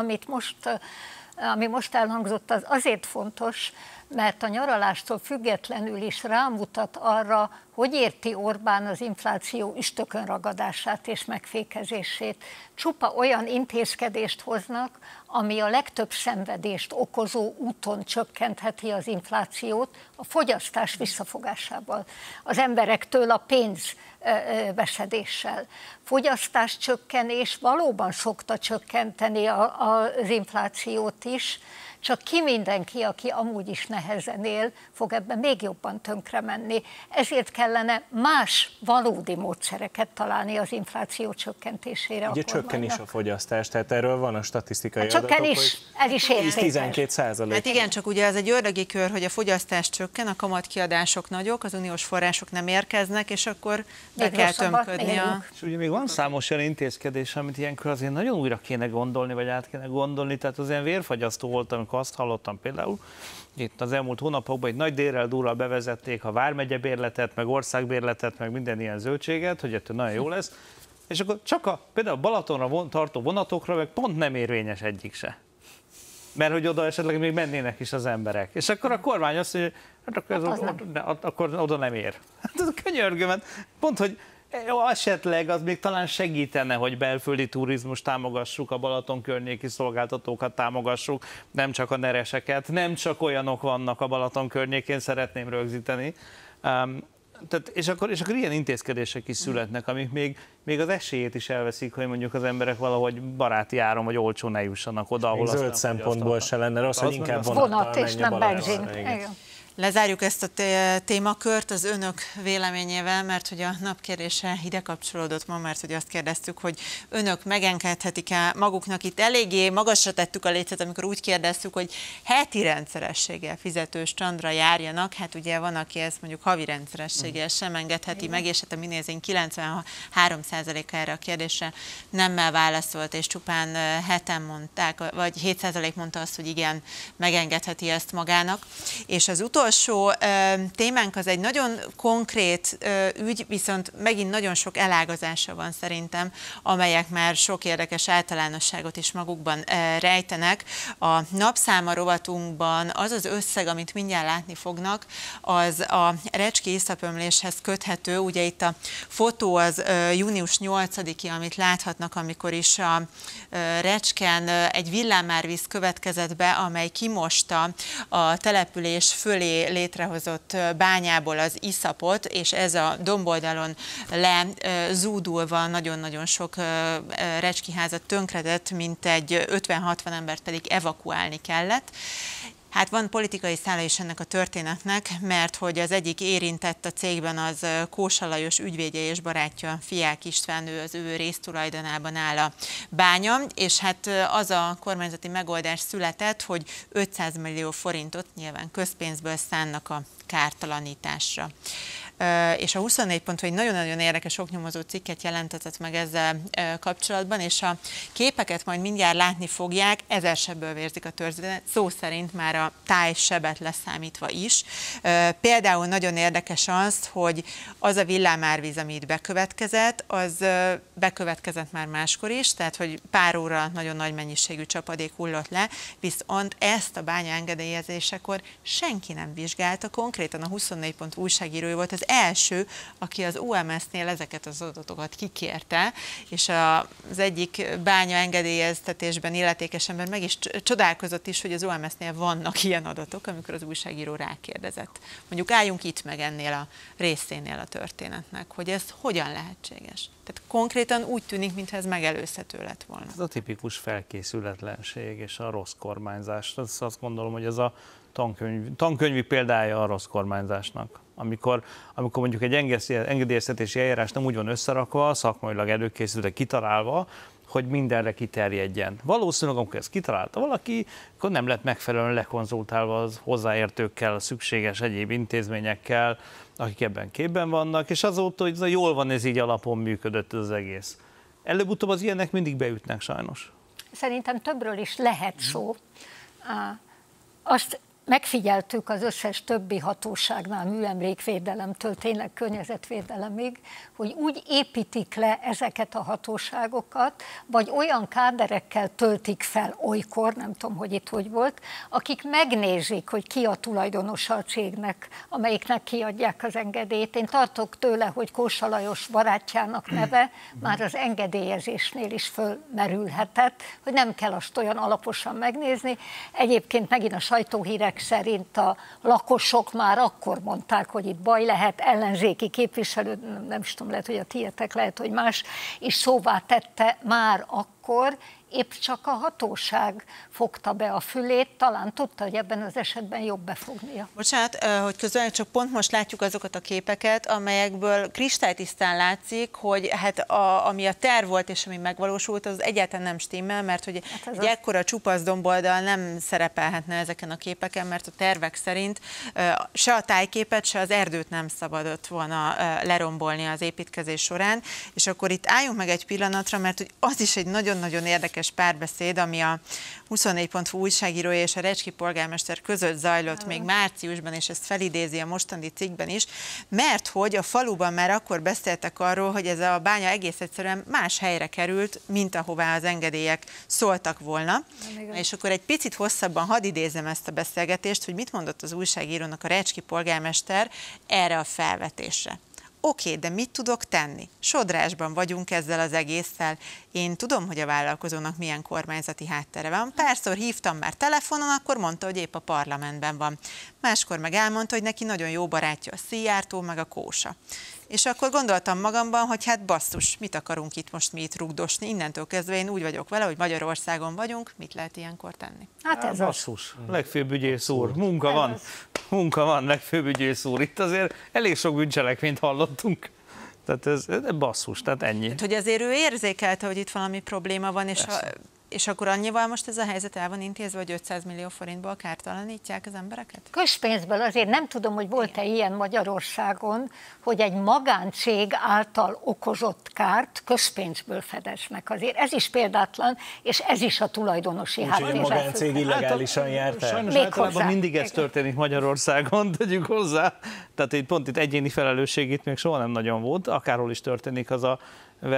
ami most elhangzott, az azért fontos, mert a nyaralástól függetlenül is rámutat arra, hogy érti Orbán az infláció üstökönragadását és megfékezését. Csupa olyan intézkedést hoznak, ami a legtöbb szenvedést okozó úton csökkentheti az inflációt a fogyasztás visszafogásával, az emberektől a pénzveszedéssel. Fogyasztás csökkenés valóban szokta csökkenteni az inflációt is, csak ki mindenki, aki amúgy is nehezen él, fog ebben még jobban tönkre menni. Ezért kellene más valódi módszereket találni az infláció csökkentésére. Ugye csökken is a fogyasztás, tehát erről van a statisztikai adatok, csökken is, ez is értékes. 10-12%. Hát igen, csak ugye ez egy ördögi kör, hogy a fogyasztás csökken, a kamatkiadások nagyok, az uniós források nem érkeznek, és akkor be kell tömködni. És ugye még van számos olyan intézkedés, amit ilyenkor azért nagyon újra kéne gondolni, vagy át kéne gondolni, tehát az ilyen vérfagyasztó volt, amikor azt hallottam például, itt az elmúlt hónapokban egy nagy dérrel durral bevezették a vármegyebérletet, meg országbérletet, meg minden ilyen zöldséget, hogy ettől nagyon jó lesz, és akkor csak például Balatonra tartó vonatokra meg pont nem érvényes egyik se. Mert hogy oda esetleg még mennének is az emberek. És akkor a kormány azt mondja, hát akkor oda nem ér. Hát ez a könyörgöm, pont, hogy esetleg az még talán segítene, hogy belföldi turizmus támogassuk, a Balaton környéki szolgáltatókat támogassuk, nem csak a nereseket, nem csak olyanok vannak a Balaton környékén, szeretném rögzíteni. És akkor ilyen intézkedések is születnek, amik még az esélyét is elveszik, hogy mondjuk az emberek valahogy baráti áron vagy olcsón ne jussanak oda, ahol zöld szempontból se lenne rossz, hogy inkább vonat és nem benzin. Lezárjuk ezt a témakört az önök véleményével, mert hogy a napkérdése ide kapcsolódott ma, mert hogy azt kérdeztük, hogy önök megengedhetik-e maguknak, itt eléggé magasra tettük a lécet, amikor úgy kérdeztük, hogy heti rendszerességgel fizető strandra járjanak, hát ugye van, aki ezt mondjuk havi rendszerességgel sem engedheti meg, és hát a Minézén 93%-a erre a kérdésre nemmel válaszolt, és csupán 7-en mondták, vagy 7% mondta azt, hogy igen, megengedheti ezt magának. És az utolsó utolsó témánk az egy nagyon konkrét ügy, viszont megint nagyon sok elágazása van szerintem, amelyek már sok érdekes általánosságot is magukban rejtenek. A napszáma rovatunkban az az összeg, amit mindjárt látni fognak, az a recski iszapömléshez köthető. Ugye itt a fotó az június 8-i, amit láthatnak, amikor is a Recsken egy villámárvíz következett be, amely kimosta a település fölé létrehozott bányából az iszapot, és ez a domboldalon lezúdulva nagyon-nagyon sok recski házat tönkretett, mintegy 50-60 embert pedig evakuálni kellett. Hát van politikai szála is ennek a történetnek, mert hogy az egyik érintett a cégben az Kósa Lajos ügyvédje és barátja, Fiák István, ő az ő résztulajdonában áll a bánya, és hát az a kormányzati megoldás született, hogy 500 millió forintot nyilván közpénzből szánnak a kártalanításra. És a 24 pont, hogy nagyon-nagyon érdekes oknyomozó cikket jelentetett meg ezzel kapcsolatban, és a képeket majd mindjárt látni fogják, 1000 sebből vérzik a történet, szó szerint már a tájsebet leszámítva is. Például nagyon érdekes az, hogy az a villámárvíz, ami itt bekövetkezett, az bekövetkezett már máskor is, tehát hogy pár óra nagyon nagy mennyiségű csapadék hullott le, viszont ezt a bánya engedélyezésekor senki nem vizsgálta, konkrétan a 24 pont újságírója volt az első, aki az OMS-nél ezeket az adatokat kikérte, és az egyik bánya engedélyeztetésben illetékes ember meg is csodálkozott is, hogy az OMS-nél vannak ilyen adatok, amikor az újságíró rákérdezett. Mondjuk álljunk itt meg ennél a részénél a történetnek, hogy ez hogyan lehetséges. Tehát konkrétan úgy tűnik, mintha ez megelőzhető lett volna. Ez a tipikus felkészületlenség és a rossz kormányzás. Azt gondolom, hogy ez a tankönyvi példája a rossz kormányzásnak. Amikor mondjuk egy engedélyeztetési eljárás nem úgy van összerakva, szakmailag előkészülve, kitalálva, hogy mindenre kiterjedjen. Valószínűleg, amikor ezt kitalálta valaki, akkor nem lett megfelelően lekonzultálva az hozzáértőkkel, a szükséges egyéb intézményekkel, akik ebben képben vannak, és azóta, hogy jól van, ez így alapon működött az egész. Előbb-utóbb az ilyenek mindig beütnek sajnos. Szerintem többről is lehet szó. Azt megfigyeltük az összes többi hatóságnál, műemlékvédelemtől tényleg környezetvédelemig, hogy úgy építik le ezeket a hatóságokat, vagy olyan káderekkel töltik fel olykor, nem tudom, hogy itt hogy volt, akik megnézik, hogy ki a tulajdonosa a cégnek, amelyiknek kiadják az engedélyt. Én tartok tőle, hogy Kósa Lajos barátjának neve már az engedélyezésnél is fölmerülhetett, hogy nem kell azt olyan alaposan megnézni. Egyébként megint a sajtóhírek szerint a lakosok már akkor mondták, hogy itt baj lehet, ellenzéki képviselő, nem is tudom, lehet, hogy a tietek, lehet, hogy más, és szóvá tette már akkor, épp csak a hatóság fogta be a fülét, talán tudta, hogy ebben az esetben jobb befognia. Bocsánat, hogy közben csak pont most látjuk azokat a képeket, amelyekből kristálytisztán látszik, hogy hát ami a terv volt és ami megvalósult, az egyáltalán nem stimmel, mert hogy egy ekkora csupasz domboldal nem szerepelhetne ezeken a képeken, mert a tervek szerint se a tájképet, se az erdőt nem szabadott volna lerombolni az építkezés során, és akkor itt álljunk meg egy pillanatra, mert hogy az is egy nagyon-nagyon érdekes párbeszéd, ami a 24.hu újságírója és a recski polgármester között zajlott még márciusban, és ezt felidézi a mostani cikkben is, mert hogy a faluban már akkor beszéltek arról, hogy ez a bánya egész egyszerűen más helyre került, mint ahová az engedélyek szóltak volna. És akkor egy picit hosszabban hadd idézem ezt a beszélgetést, hogy mit mondott az újságírónak a recski polgármester erre a felvetésre. Oké, de mit tudok tenni? Sodrásban vagyunk ezzel az egésszel. Én tudom, hogy a vállalkozónak milyen kormányzati háttere van. Párszor hívtam már telefonon, akkor mondta, hogy épp a parlamentben van. Máskor meg elmondta, hogy neki nagyon jó barátja a Szijjártó, meg a Kósa. És akkor gondoltam magamban, hogy hát basszus, mit akarunk itt most mi itt rugdosni? Innentől kezdve én úgy vagyok vele, hogy Magyarországon vagyunk, mit lehet ilyenkor tenni? Hát ez basszus, legfőbb ügyész úr, munka van, legfőbb ügyész úr. Itt azért elég sok bűncselekményt hallottunk. Tehát ez basszus, tehát ennyi. Hát, hogy azért ő érzékelte, hogy itt valami probléma van, és És akkor annyival most ez a helyzet el van intézve, hogy 500 millió forintból kártalanítják az embereket? Közpénzből azért nem tudom, hogy volt-e ilyen Magyarországon, hogy egy magáncég által okozott kárt közpénzből fedeznek. Azért ez is példátlan, és ez is a tulajdonosi háttér. Úgyhogy a magáncég illegálisan járt el? Sajnos általában mindig ez történik Magyarországon, tegyük hozzá. Tehát itt egyéni felelősség itt még soha nem nagyon volt, akárhol is történik az a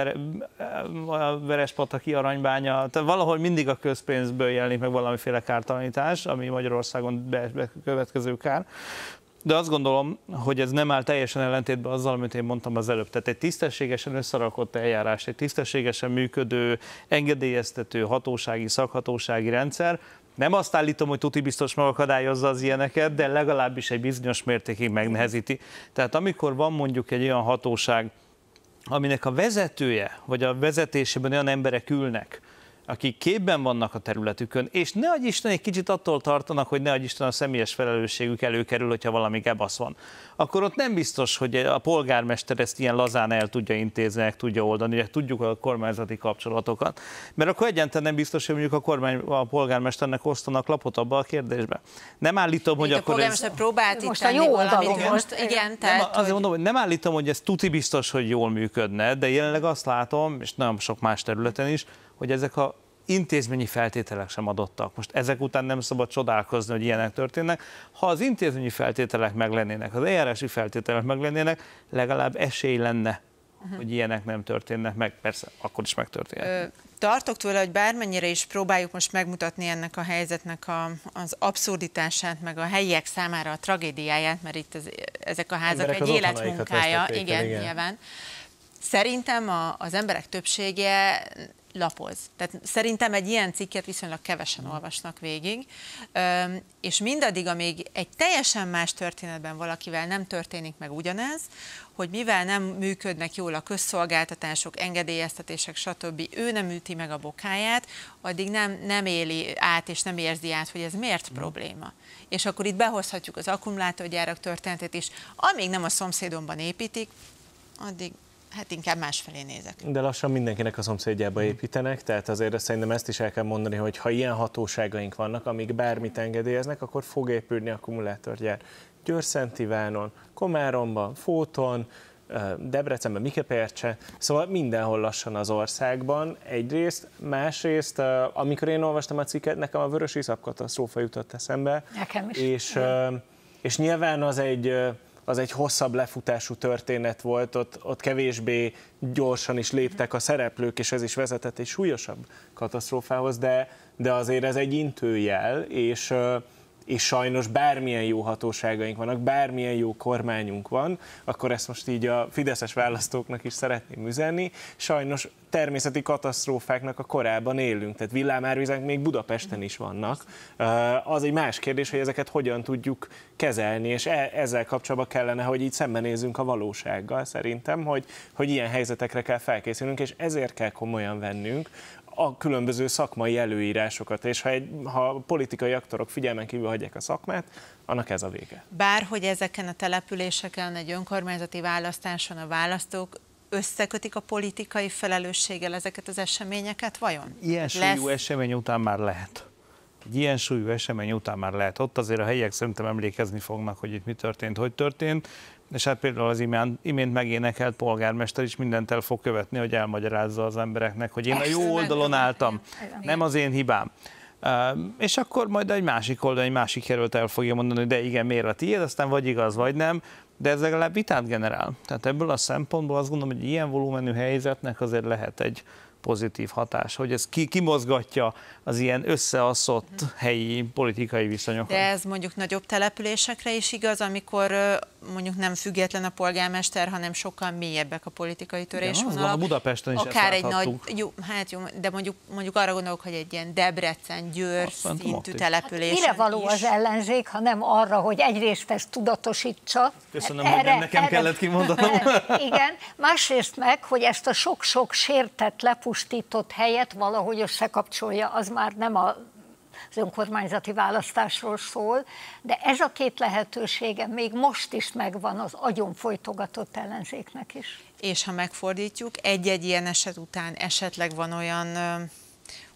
Verespataki aranybánya, tehát valahol mindig a közpénzből jelenik meg valamiféle kártalanítás, ami Magyarországon bekövetkező kár. De azt gondolom, hogy ez nem áll teljesen ellentétben azzal, amit én mondtam az előbb. Tehát egy tisztességesen összerakott eljárás, egy tisztességesen működő, engedélyeztető hatósági, szakhatósági rendszer. Nem azt állítom, hogy tuti biztos megakadályozza az ilyeneket, de legalábbis egy bizonyos mértékig megnehezíti. Tehát amikor van mondjuk egy olyan hatóság, aminek a vezetője, vagy a vezetésében olyan emberek ülnek, akik képben vannak a területükön, és ne adj Isten, egy kicsit attól tartanak, hogy ne adj Isten a személyes felelősségük előkerül, hogyha valami gebasz van. Akkor ott nem biztos, hogy a polgármester ezt ilyen lazán el tudja intézni, meg tudja oldani, hogy tudjuk a kormányzati kapcsolatokat. Mert akkor egyáltalán nem biztos, hogy mondjuk a polgármesternek osztanak lapot abba a kérdésbe. Nem állítom, hogy akkor polgármester próbált itt tenni valamit most, igen, tehát... Azért mondom, hogy nem állítom, hogy ez tuti biztos, hogy jól működne, de jelenleg azt látom, és nagyon sok más területen is, hogy ezek a intézményi feltételek sem adottak. Most ezek után nem szabad csodálkozni, hogy ilyenek történnek. Ha az intézményi feltételek meglennének, az eljárási feltételek meglennének, legalább esély lenne, hogy ilyenek nem történnek meg. Persze, akkor is megtörténnek. Tartok tőle, hogy bármennyire is próbáljuk most megmutatni ennek a helyzetnek az abszurditását, meg a helyiek számára a tragédiáját, mert itt ezek a házak egy életmunkája, igen, nyilván. Szerintem az emberek többsége lapoz. Tehát szerintem egy ilyen cikket viszonylag kevesen olvasnak végig, és mindaddig, amíg egy teljesen más történetben valakivel nem történik meg ugyanez, hogy mivel nem működnek jól a közszolgáltatások, engedélyeztetések, stb., ő nem üti meg a bokáját, addig nem éli át és nem érzi át, hogy ez miért probléma. És akkor itt behozhatjuk az akkumulátorgyárak történetét is, amíg nem a szomszédomban építik, addig hát inkább másfelé nézek. De lassan mindenkinek a szomszédjába építenek, tehát azért szerintem ezt is el kell mondani, hogy ha ilyen hatóságaink vannak, amik bármit engedélyeznek, akkor fog épülni akkumulátorgyár. Győr-Szent Ivánon, Komáromban, Fóton, Debrecenben, Mikepércse, szóval mindenhol lassan az országban egyrészt, másrészt, amikor én olvastam a cikket, nekem a vörösiszap katasztrófa jutott eszembe. Nekem is. És nyilván az egy hosszabb lefutású történet volt, ott kevésbé gyorsan is léptek a szereplők, és ez is vezetett egy súlyosabb katasztrófához, de azért ez egy intőjel, és sajnos bármilyen jó hatóságaink vannak, bármilyen jó kormányunk van, akkor ezt most így a fideszes választóknak is szeretném üzenni. Sajnos természeti katasztrófáknak a korában élünk, tehát villámárvizek még Budapesten is vannak. Az egy más kérdés, hogy ezeket hogyan tudjuk kezelni, és ezzel kapcsolatban kellene, hogy így szembenézzünk a valósággal szerintem, hogy ilyen helyzetekre kell felkészülnünk, és ezért kell komolyan vennünk a különböző szakmai előírásokat, és ha politikai aktorok figyelmen kívül hagyják a szakmát, annak ez a vége. Bárhogy ezeken a településeken, egy önkormányzati választáson a választók összekötik a politikai felelősséggel ezeket az eseményeket, vajon? Ilyen súlyú esemény után már lehet. Egy ilyen súlyú esemény után már lehet. Ott azért a helyiek szerintem emlékezni fognak, hogy itt mi történt, hogy történt. És hát például az imént megénekelt polgármester is mindent el fog követni, hogy elmagyarázza az embereknek, hogy én a jó oldalon álltam, nem az én hibám. És akkor majd egy másik oldalon, egy másik jelölt el fogja mondani, hogy de igen, miért a tiéd, aztán vagy igaz, vagy nem, de ez legalább vitát generál. Tehát ebből a szempontból azt gondolom, hogy ilyen volumenű helyzetnek azért lehet egy pozitív hatás, hogy ez kimozgatja az ilyen összeasszott helyi politikai viszonyokat. De ez mondjuk nagyobb településekre is igaz, amikor mondjuk nem független a polgármester, hanem sokkal mélyebbek a politikai törésvonalak. A Budapesten is akár ezt egy nagy, jó, de mondjuk arra gondolok, hogy egy ilyen Debrecen, Győr szintű település. Mire való az ellenzék, ha nem arra, hogy egyrészt ezt tudatosítsa. Köszönöm, hogy nem nekem kellett kimondanom. Igen, másrészt meg, hogy ezt a sok-sok sértett, lepusztított helyet valahogy összekapcsolja, az már nem az önkormányzati választásról szól, de ez a két lehetősége még most is megvan az agyon folytogatott ellenzéknek is. És ha megfordítjuk, egy-egy ilyen eset után esetleg van olyan,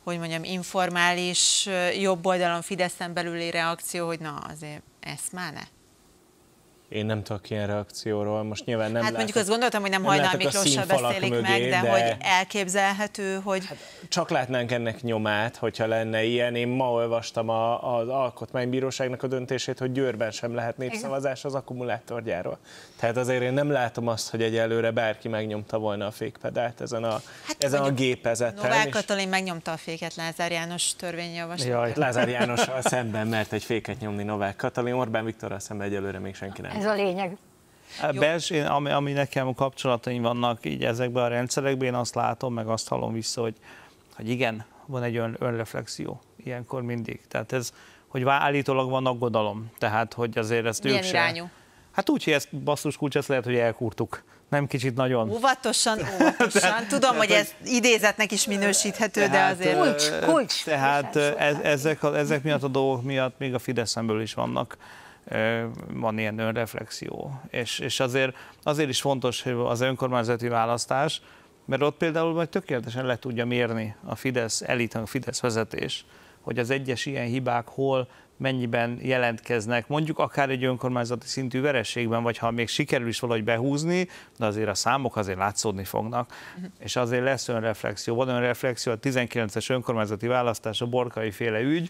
hogy mondjam, informális, jobb oldalon Fideszen belüli reakció, hogy na azért ezt már ne? Én nem tudok ilyen reakcióról, most nyilván nem látok. Mondjuk azt gondoltam, hogy nem Hajnal Miklóssal beszélik mögé, meg, de hogy elképzelhető, hogy... Hát csak látnánk ennek nyomát, hogyha lenne ilyen. Én ma olvastam az Alkotmánybíróságnak a döntését, hogy Győrben sem lehet népszavazás az akkumulátorgyárról. Tehát azért én nem látom azt, hogy egyelőre bárki megnyomta volna a fékpedált ezen a gépezeten. Novák Katalin megnyomta a féket Lázár János törvényjavaslat. Jaj, Lázár Jánossal szemben mert egy féket nyomni Novák Katalin, Orbán Viktorral szemben egyelőre még senki nem. Ez a lényeg. Belső, ami nekem kapcsolataim vannak így ezekben a rendszerekben, én azt látom, meg azt hallom vissza, hogy igen, van egy önreflexió ilyenkor mindig. Tehát ez, hogy állítólag van aggodalom. Tehát, hogy azért ezt milyen irányú? Hát úgy, hogy ezt basszuskulcs, ezt lehet, hogy elkurtuk. Nem kicsit nagyon. Óvatosan. Tudom, hogy ez idézetnek is minősíthető, de azért... Kulcs. Tehát ezek miatt a dolgok miatt még a Fideszen belül is van ilyen önreflexió. És azért is fontos, hogy az önkormányzati választás, mert ott például majd tökéletesen le tudja mérni a Fidesz elit, a Fidesz vezetés, hogy az egyes ilyen hibák hol, mennyiben jelentkeznek, mondjuk akár egy önkormányzati szintű vereségben, vagy ha még sikerül is valahogy behúzni, de azért a számok azért látszódni fognak. És azért lesz önreflexió. Van önreflexió, a 19-es önkormányzati választás, a Borkai féle ügy.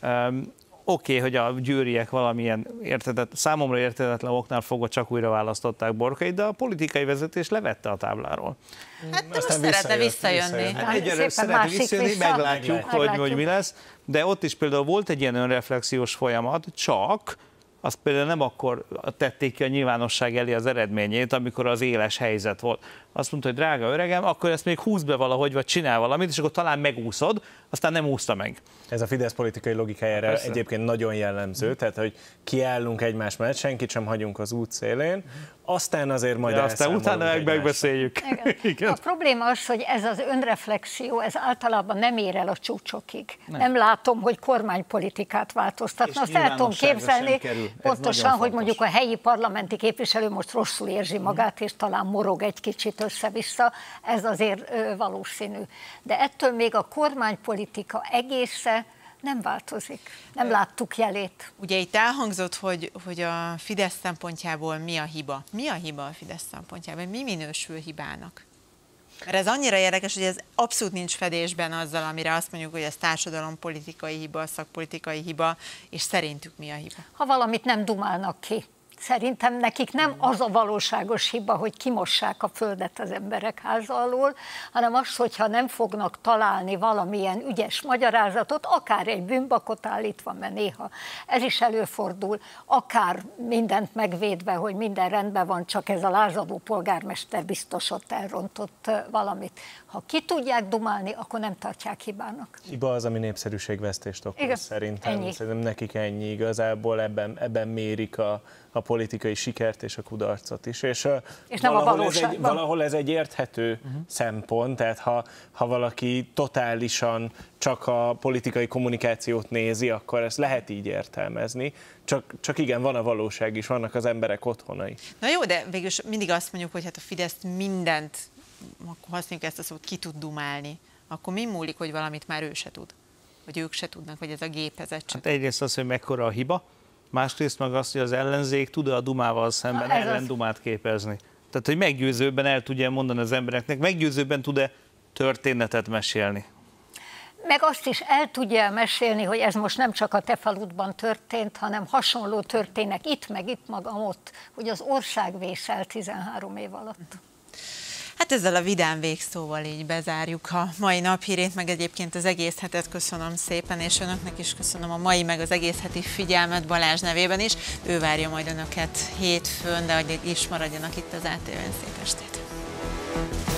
Oké, hogy a győriek valamilyen számomra érthetetlen oknál fogva csak újra választották Borkait, de a politikai vezetés levette a tábláról. Hát de most szeretne visszajönni. Egyre szeretne visszajönni, meglátjuk, hogy mi lesz. De ott is például volt egy ilyen önreflexiós folyamat, csak azt például nem akkor tették ki a nyilvánosság elé az eredményét, amikor az éles helyzet volt. Azt mondta, hogy drága öregem, akkor ezt még húzd be valahogy, vagy csinál valamit, és akkor talán megúszod, aztán nem úszta meg. Ez a Fidesz politikai logikájára egyébként nagyon jellemző, tehát hogy kiállunk egymás mellett, senkit sem hagyunk az út szélén, aztán azért majd aztán utána megbeszéljük. Igen. A probléma az, hogy ez az önreflexió, ez általában nem ér el a csúcsokig. Nem látom, hogy kormánypolitikát változtatna. Azt el tudom képzelni pontosan, hogy mondjuk a helyi parlamenti képviselő most rosszul érzi magát, és talán morog egy kicsit össze-vissza. Ez azért valószínű. De ettől még a kormánypolitika egésze nem változik. Nem láttuk jelét. Ugye itt elhangzott, hogy a Fidesz szempontjából mi a hiba. Mi a hiba a Fidesz szempontjából? Mi minősül hibának? Mert ez annyira érdekes, hogy ez abszolút nincs fedésben azzal, amire azt mondjuk, hogy ez társadalompolitikai hiba, szakpolitikai hiba, és szerintük mi a hiba? Ha valamit nem dumálnak ki. Szerintem nekik nem az a valóságos hiba, hogy kimossák a földet az emberek háza alól, hanem az, hogyha nem fognak találni valamilyen ügyes magyarázatot, akár egy bűnbakot állítva, mert néha ez is előfordul, akár mindent megvédve, hogy minden rendben van, csak ez a lázadó polgármester biztos ott elrontott valamit. Ha ki tudják dumálni, akkor nem tartják hibának. Hiba az, ami népszerűségvesztést okoz, szerintem nekik ennyi igazából, ebben mérik a politikai sikert és a kudarcot is. És nem a valóságban. Valahol ez egy érthető szempont, tehát ha valaki totálisan csak a politikai kommunikációt nézi, akkor ezt lehet így értelmezni. Csak igen, van a valóság is, vannak az emberek otthonai. Na jó, de végül mindig azt mondjuk, hogy hát a Fidesz mindent, akkor használjuk ezt a szót, ki tud dumálni. Akkor mi múlik, hogy valamit már ő se tud? Vagy ők se tudnak, vagy ez a gépezet sem? Hát egyrészt az, hogy mekkora a hiba, másrészt meg azt, hogy az ellenzék tud a dumával szemben ellendumát képezni. Tehát, hogy meggyőzőbben el tudja mondani az embereknek, meggyőzőbben tud-e történetet mesélni. Meg azt is el tudja mesélni, hogy ez most nem csak a te faludban történt, hanem hasonló történnek itt, meg itt magam ott, hogy az ország vészel 13 év alatt. Hát ezzel a vidám végszóval így bezárjuk a mai naphírét, meg egyébként az egész hetet köszönöm szépen, és önöknek is köszönöm a mai, meg az egész heti figyelmet Balázs nevében is. Ő várja majd önöket hétfőn, de hogy is maradjanak itt az ATV-n. Szép estét!